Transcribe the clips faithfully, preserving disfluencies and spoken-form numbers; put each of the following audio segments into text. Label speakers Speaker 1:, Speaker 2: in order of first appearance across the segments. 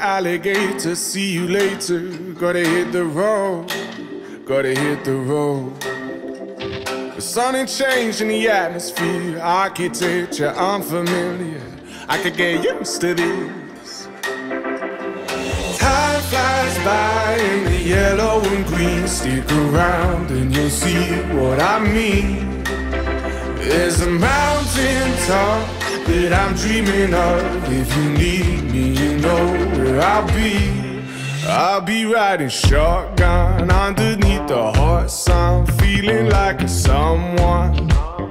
Speaker 1: alligator, see you later. Gotta hit the road, gotta hit the road. The sun ain't changing the atmosphere, architecture unfamiliar. I could get used to this. Time flies by in the yellow and green. Stick around and you'll see what I mean. There's a mountain top that I'm dreaming of. If you need me, you know where I'll be. I'll be riding shotgun underneath the hot sun, feeling like a someone.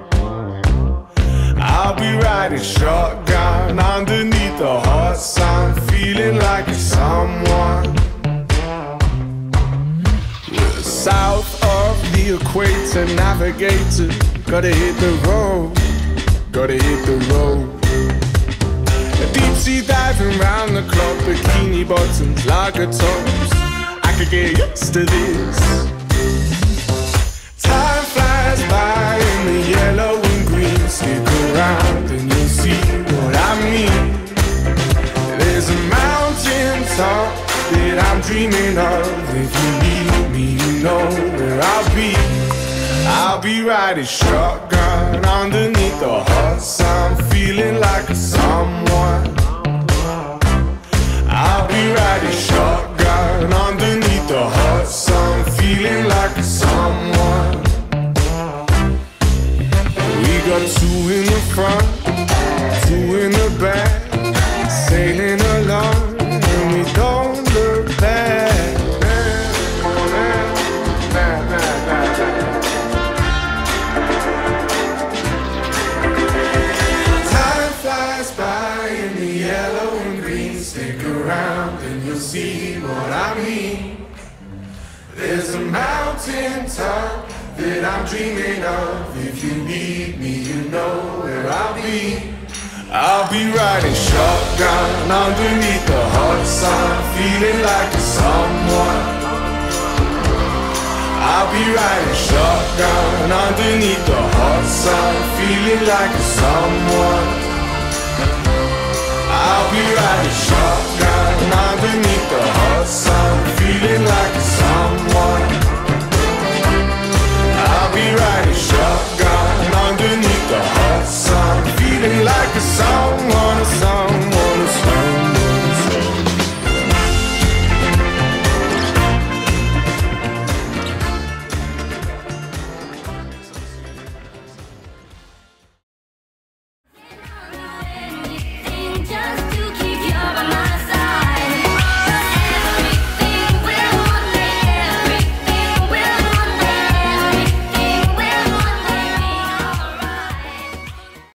Speaker 1: I'll be riding shotgun underneath the hot sun, feeling like a someone. We're south of the equator, navigator. Gotta hit the road, gotta hit the road. Deep sea diving round the clock, bikini bottoms, lager tops. I could get used to this. Time flies by in the yellow and green. Stick around and you'll see what I mean. There's a mountain top that I'm dreaming of. If you need me, you know where I'll be. I'll be riding shotgun underneath the hot sun, feeling like a someone. I'll be riding shotgun underneath the hot sun, feeling like a someone. We got two in the front, two in the back, sailing along and we don't look back. And you'll see what I mean. There's a mountain top that I'm dreaming of. If you need me, you know where I'll be. I'll be riding shotgun underneath the hot sun, feeling like a someone. I'll be riding shotgun underneath the hot sun, feeling like a someone. I'll be riding shotgun.